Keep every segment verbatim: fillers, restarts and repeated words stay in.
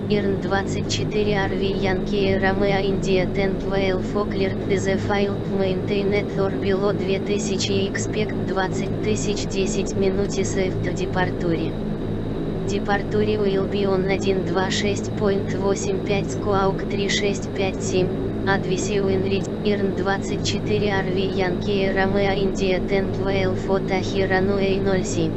Ирн двадцать четыре ар ви Yankee Romeo India ten twelve Cleared the file maintained or below две тысячи expect двадцать тысяч десять minutes after departure. Departure will be on один два шесть восемь пять Squawk три шесть пять семь, Advisive in read, Ирн двадцать четыре ар ви Yankee Romeo India ten twelve Tahi runway ноль семь.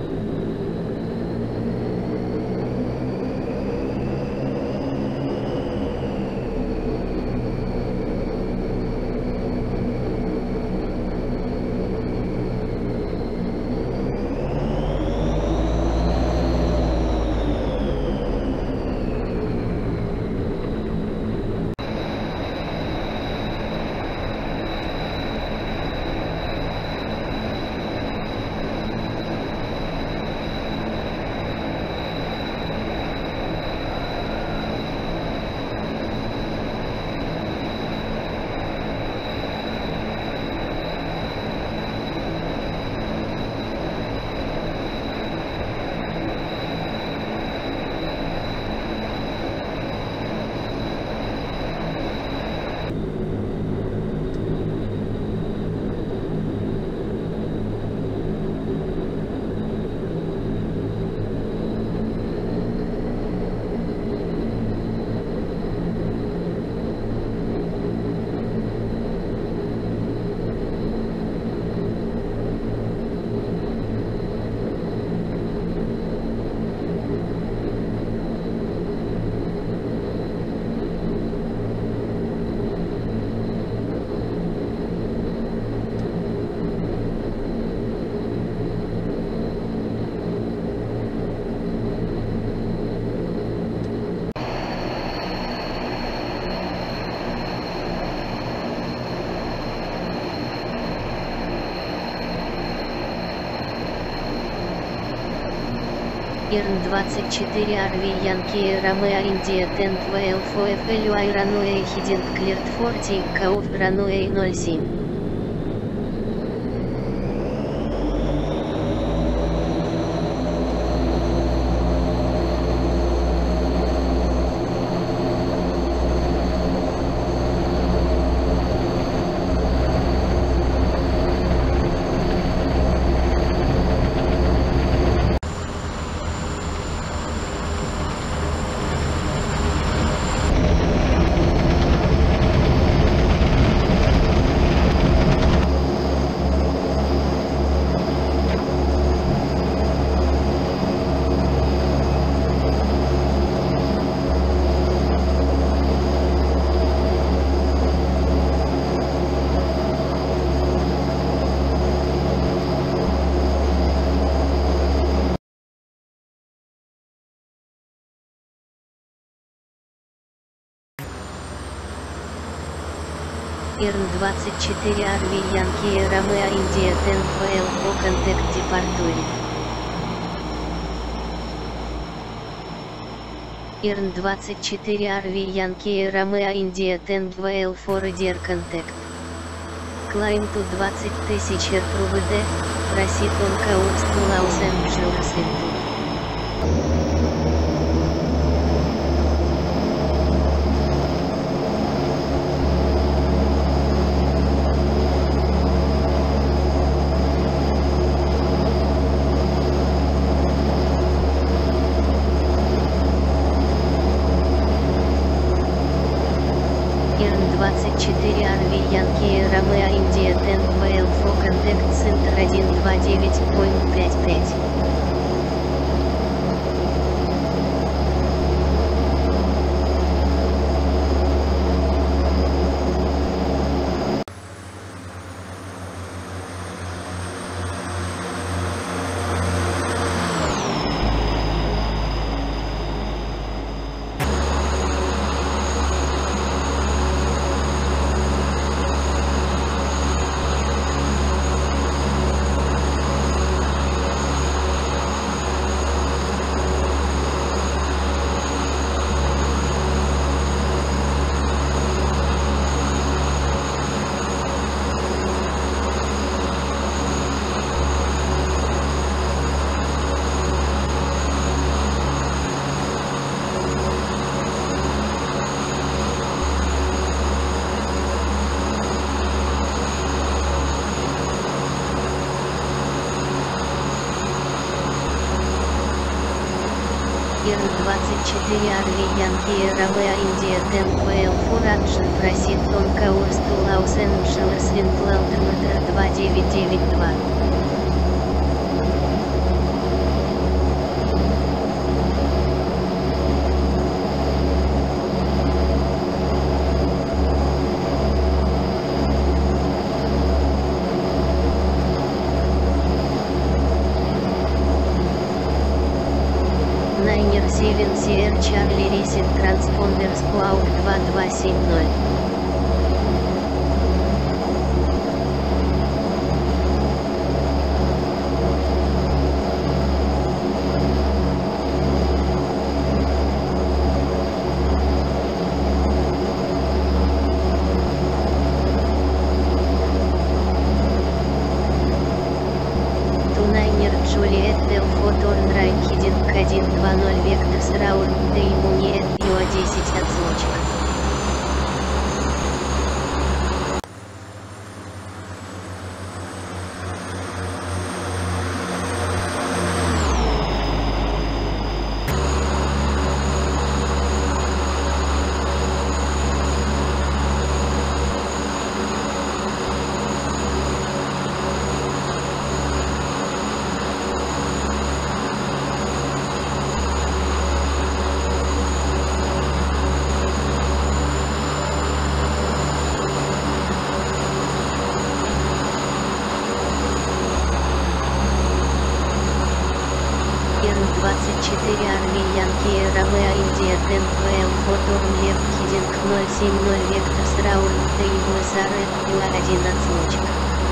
Ирн двадцать четыре ар ви Yankee Romeo India ten twelve эф эл ю runway heading cleared forty Cow runway ноль семь. Ирн двадцать четыре ар ви Yankee Romeo India ten twelve Contact Departure. Ирн двадцать четыре ар ви Yankee Romeo India ten twelve Dear Contact. Climb to двадцать тысяч эр пи ви ди, proceed on course to Los Angeles into. двадцать четыре ар ви Yankee Romeo India ten twelve Contact Center один два девять пять пять. Ан двадцать четыре Арви Янки Ромео Индия десять двадцать Action просит Тонка Урсту Лос-Анджелес Винтлалтометр два девять девять два. Найнер семь си эр Charlie Racing Transponders Cloud два два семь ноль. Тунайнер Джулиет Делфо Торнрайк Хидинг один два ноль Вектас Раунд Деймуниет Ю десять отсрочка. Ан двадцать четыре Арми Янки Ромео Индия десять двадцать Фоторм Лев Хидинг ноль семь ноль Вектас Раунд Деймуниет Ю один отсрочка.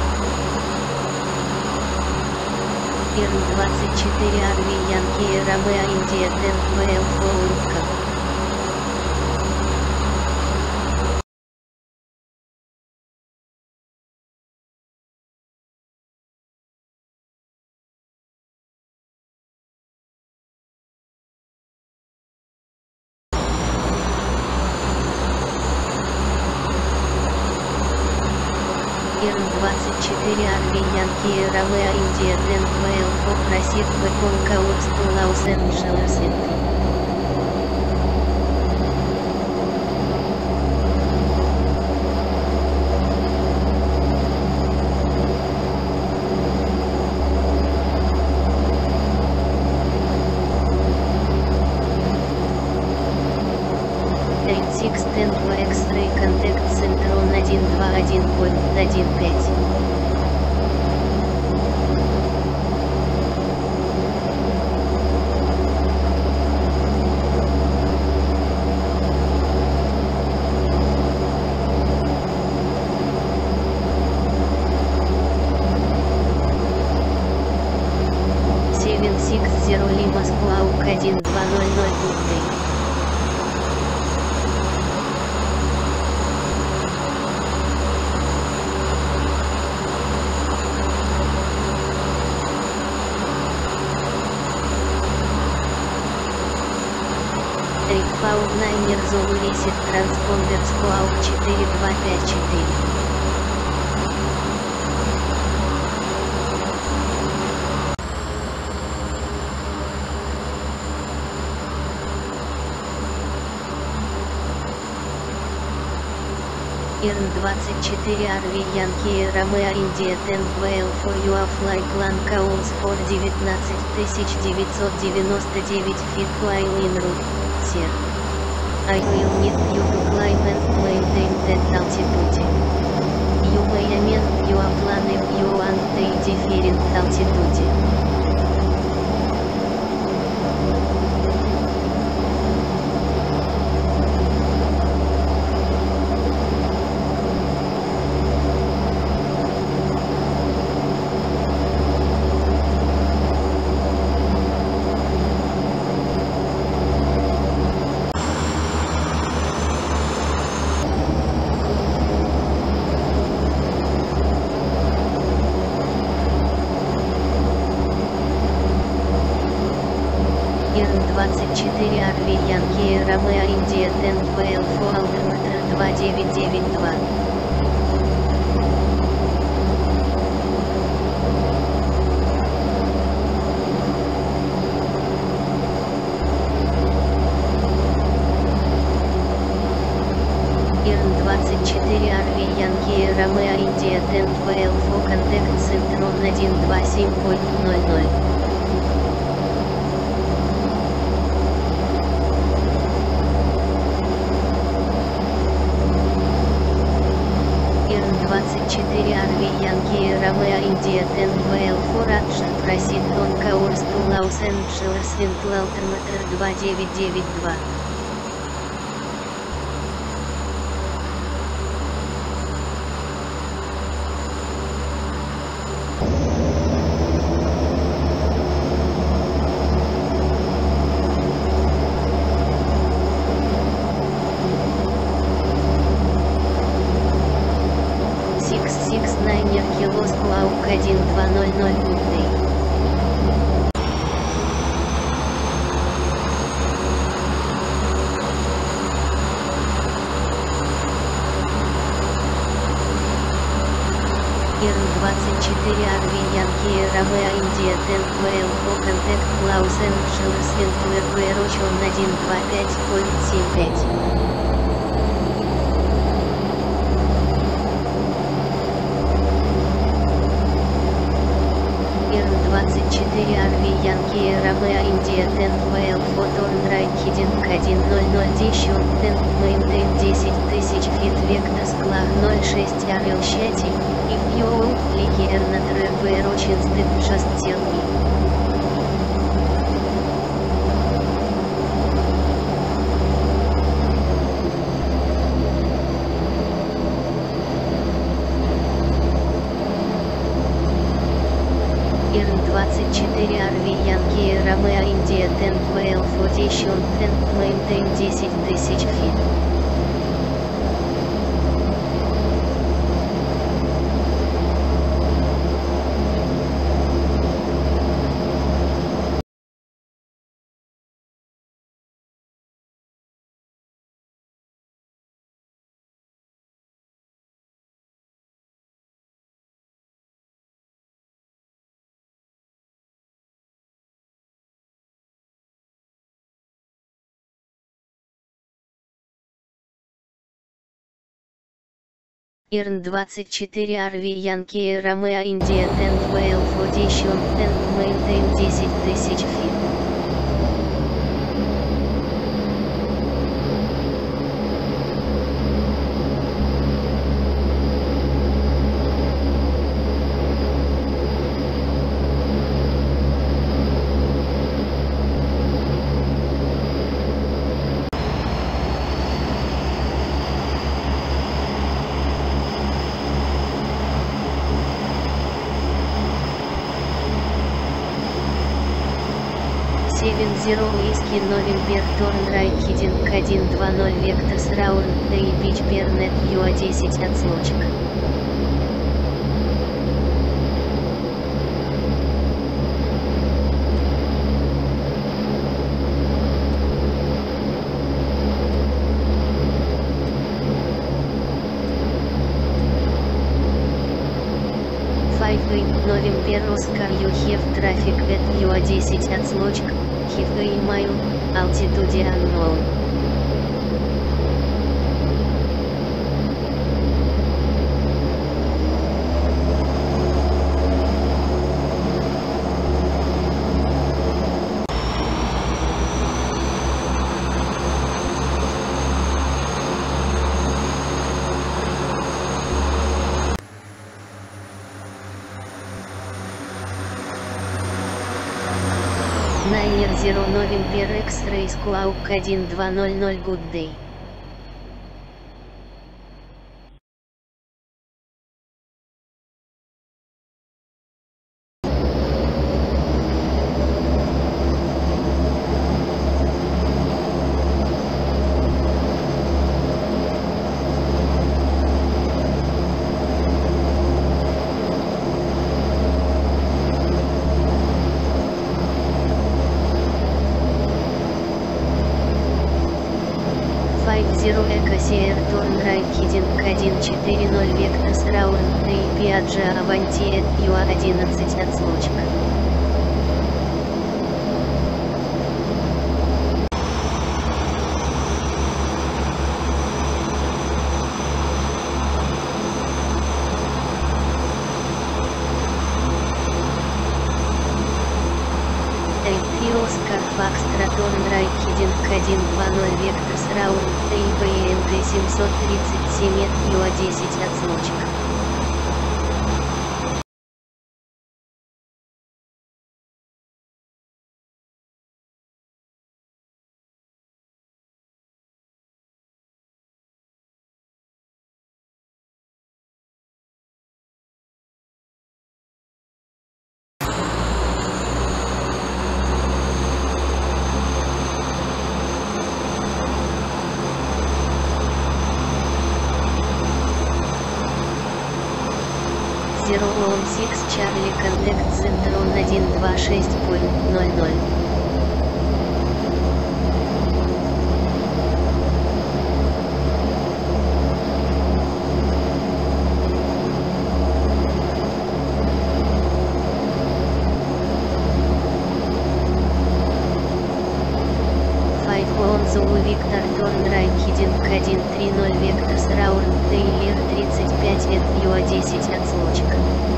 Ан двадцать четыре Арми Янки Ромео Индия десять двадцать Фоурка. Ан двадцать четыре Арми Янки Ромео Индия десять двадцать попросит Беконка Урсту Лос-Анджелес. шесть десять два X-Ray Contact Center один два один один пять. семь шесть ноль Lima Squawk один два ноль ноль Budday. Найнер Зоу Ресит Транспондер Squawk четыре два пять четыре. Ан двадцать четыре Арви Янки Ромео Индия десять двадцать Ю Fly Clan Calls for девятнадцать тысяч девятьсот девяносто девять feet while en route, sir. I will need you to climb and maintain that altitude. You may amend your plan if you want a different altitude. Ан двадцать четыре Арви Янки Ромео Индия десять двадцать Алдерметр два девять девять два. двадцать четыре ар ви Yankee Romeo India десять двенадцать Contact Center один сто двадцать семь ноль ноль. двадцать четыре ар ви Yankee Romeo India десять двенадцать Action Proceed on Course to Los Angeles Wind Altimeter два девять девять два. Kilos Cloud один два ноль ноль Good. двадцать четыре ар ви Yankee Romeo India десять двенадцать Contact Los Angeles Wind Direction один два пять семь пять. двадцать четыре ар ви Yankee Romeo India десять двенадцать Turn Right Heading один ноль ноль десять Maintain десять тысяч Feet Vector Скла ноль шесть Ariel Shati, If you will click here на Runway Rochen Step Just Tell Me. двадцать четыре ар ви Yankee Romeo India десять двенадцать Maintain десять тысяч Feet. двадцать четыре ар ви Yankee Romeo India десять двенадцать Maintain десять тысяч Feet. семь ноль Whiskey November Turn Right Heading один два ноль Vectors Round Day Beach Pernet ю а десять отсрочка. November Oscar you have traffic at ю а десять отсрочка, have email, altitude unknown. Niner Zero November X-Ray Squawk один два ноль ноль Good Day. Zero Echo Sierra Turn Right Heading один четыре ноль Vectors Round Day Piaggio Avanti at ю а одиннадцать отсрочка. Оскар Фокстрот Торнрайт Хидинг один два ноль Вектор Раунд Т И Б Н Г семьсот тридцать семь Ю А десять отсрочка. Zero One Six Charlie Contact Center один два шесть ноль ноль. Zulu Victor Торнрайт Хидинг один три ноль Вектор Раунд Тейлер тридцать пять Ю А десять отсрочка.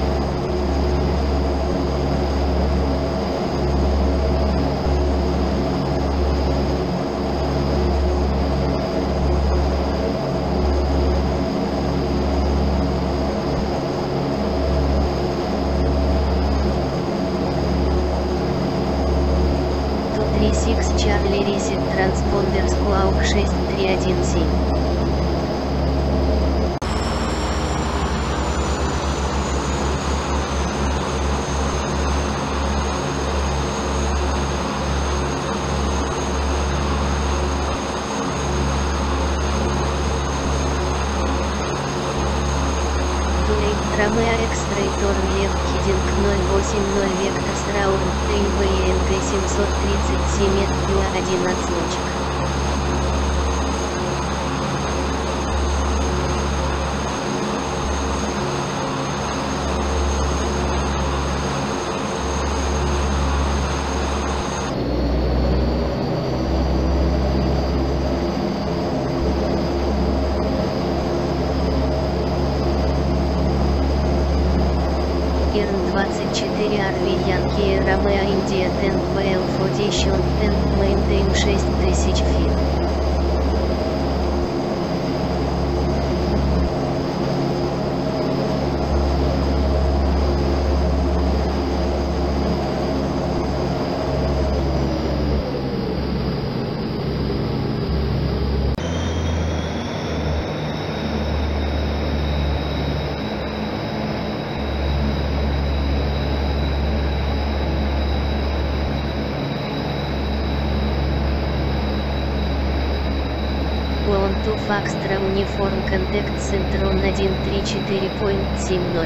три шесть Charlie Reset Transponder Squawk шесть три один семь. Ромео Экстрей Торн Лев Хидинг ноль восемь ноль Вектор Раунд Т И Б Н Г семьсот тридцать семь Ю А один отсрочка. двадцать четыре Ар Ви Янки Ромео Индия десять двенадцать Foundation десять Maintain шесть тысяч фит. One two Foxtrot Uniform Contact Center один три четыре семь ноль.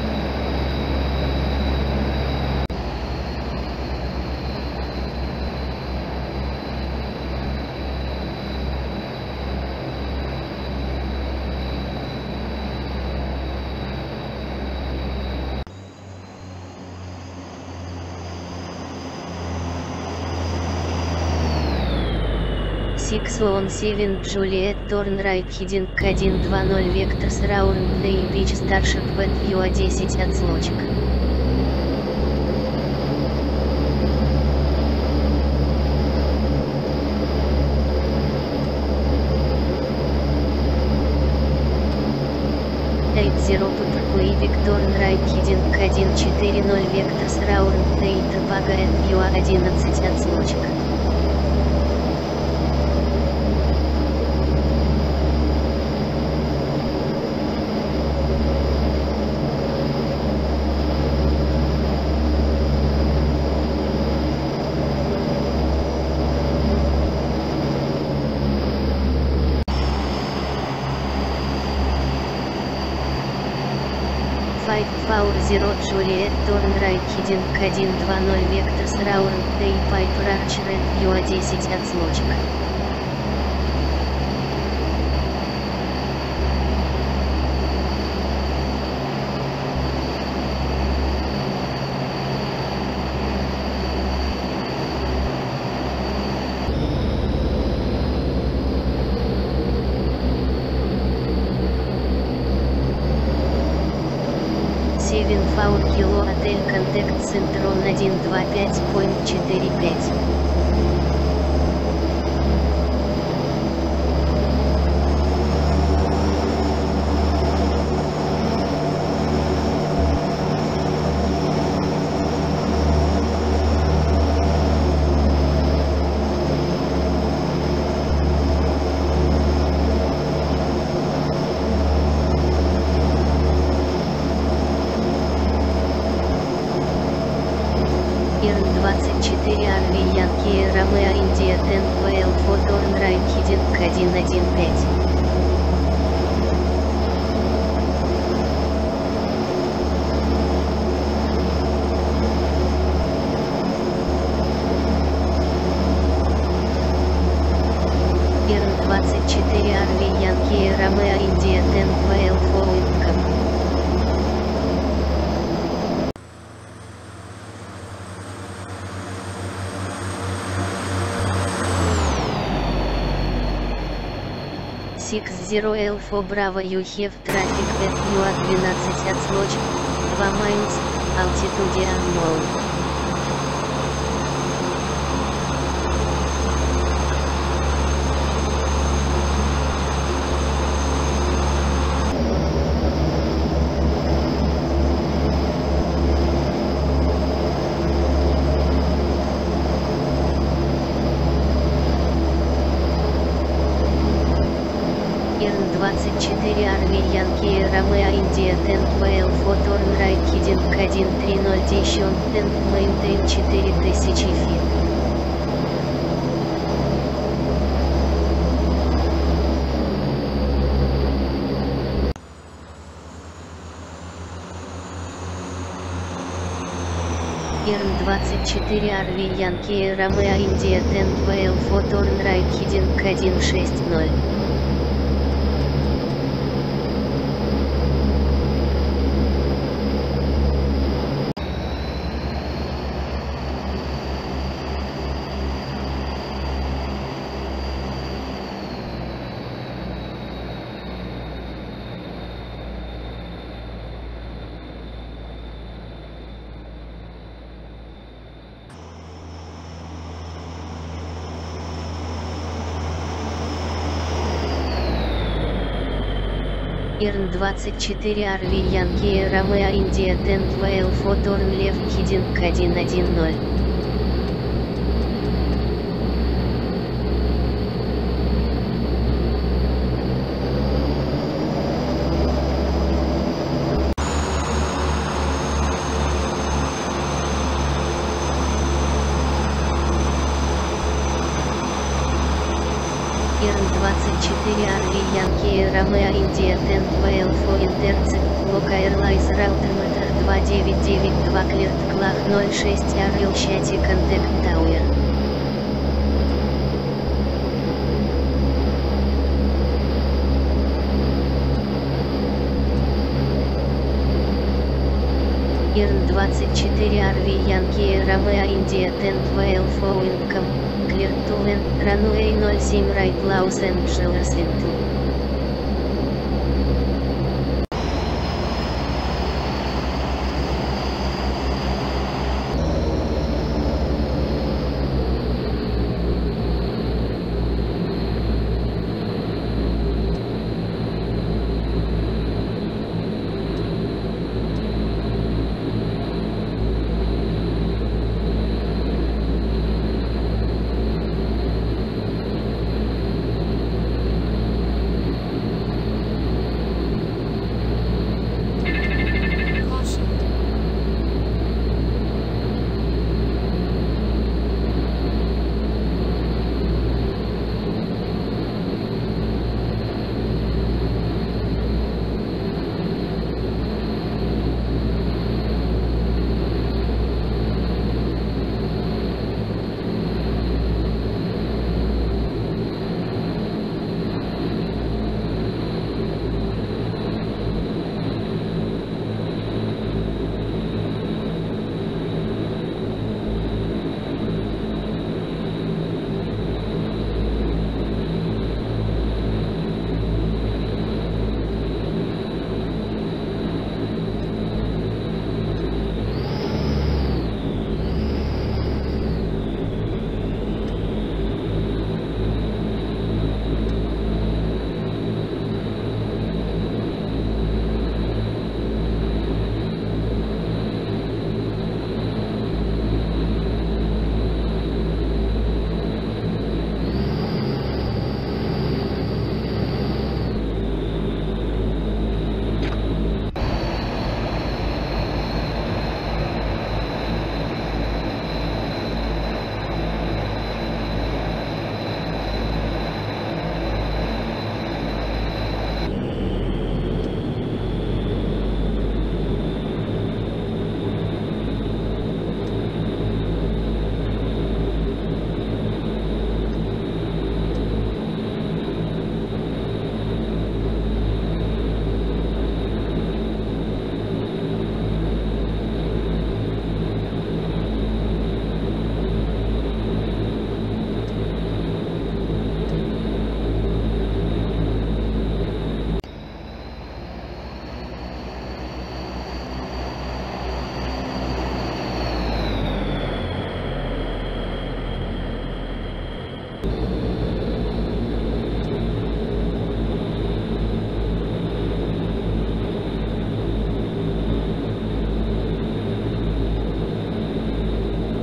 шесть один семь Juliet Торнрайт Хидинг один два ноль Вектор Раунд Д И Бич Старший Бет Ю А десять отсрочка. восемь зеро Путуркуи Виктор Райт Хидинг один четыре ноль Вектор Раунд Д И Табагает Ю А одиннадцать отсрочка. пять зеро Juliet Торнрайт Хидинг один два ноль Вектор Раунд Д И Пайпер Арчер Ю А десять отсрочка. семь Фаут Кило Ат Hotel Contact Center on один два пять четыре пять. двадцать четыре ар ви Yankee Romeo India десять двенадцать Turn Right Heading один один пять. двадцать четыре ар ви Yankee Romeo India десять двенадцать Income. six zero Alpha Bravo you have traffic at U A двенадцать отслочь, два miles, altitude unknown. двадцать четыре ар ви Yankee Romeo India десять двенадцать Turn Right Heading один три ноль Descent and Maintain четыре тысячи feet. двадцать четыре ар ви Yankee Romeo India десять двенадцать Turn Right Heading один шесть ноль. двадцать четыре ар ви Yankee Romeo India десять двенадцать Turn Left Heading один один ноль. двадцать четыре ар ви Yankee Romeo India десять двенадцать Intercept Local Airlines Altimeter два девять девять два Cleared Клах ноль шесть Ariel Chatty Contact Tower. двадцать четыре ар ви Yankee Romeo India десять двенадцать Income, Clear to Land, runway ноль семь Right Los Angeles into.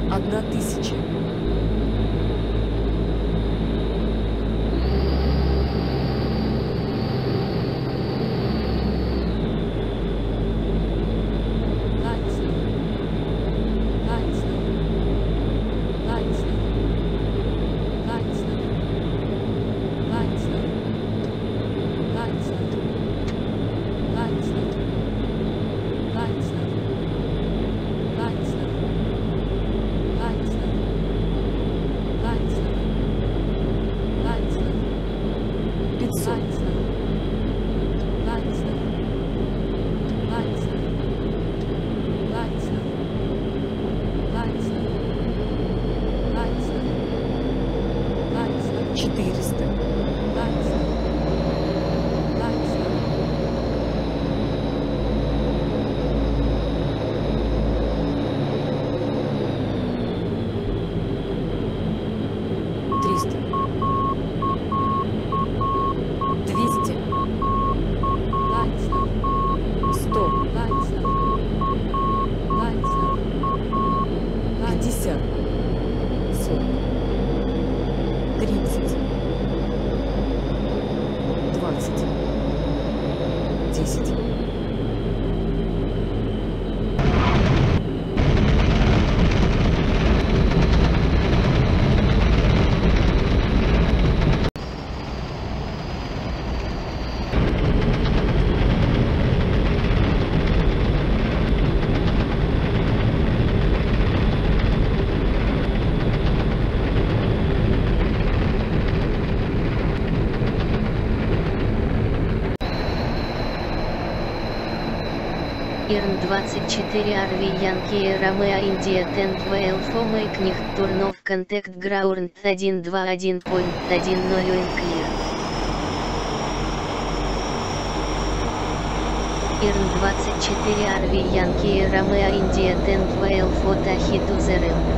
Одна тысяча. Четыреста. Триста. Двести. Сто. Пятьдесят. Сорок. Тридцать. Двадцать. Десять. Ан двадцать четыре ар ви Yankee Romeo India ten twelve for make них turn off contact ground один два один точка один ноль and clear. Ан двадцать четыре ар ви Yankee Romeo India ten twelve for Tahi to the ramp.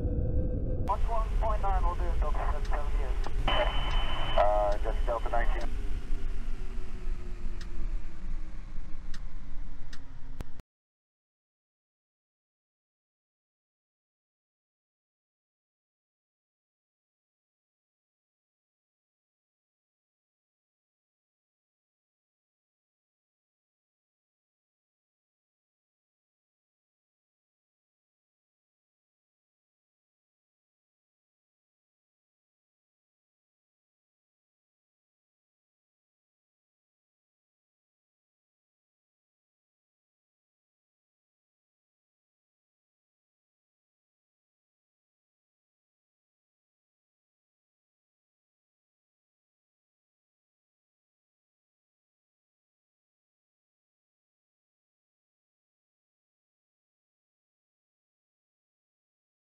Uh, just Delta nineteen.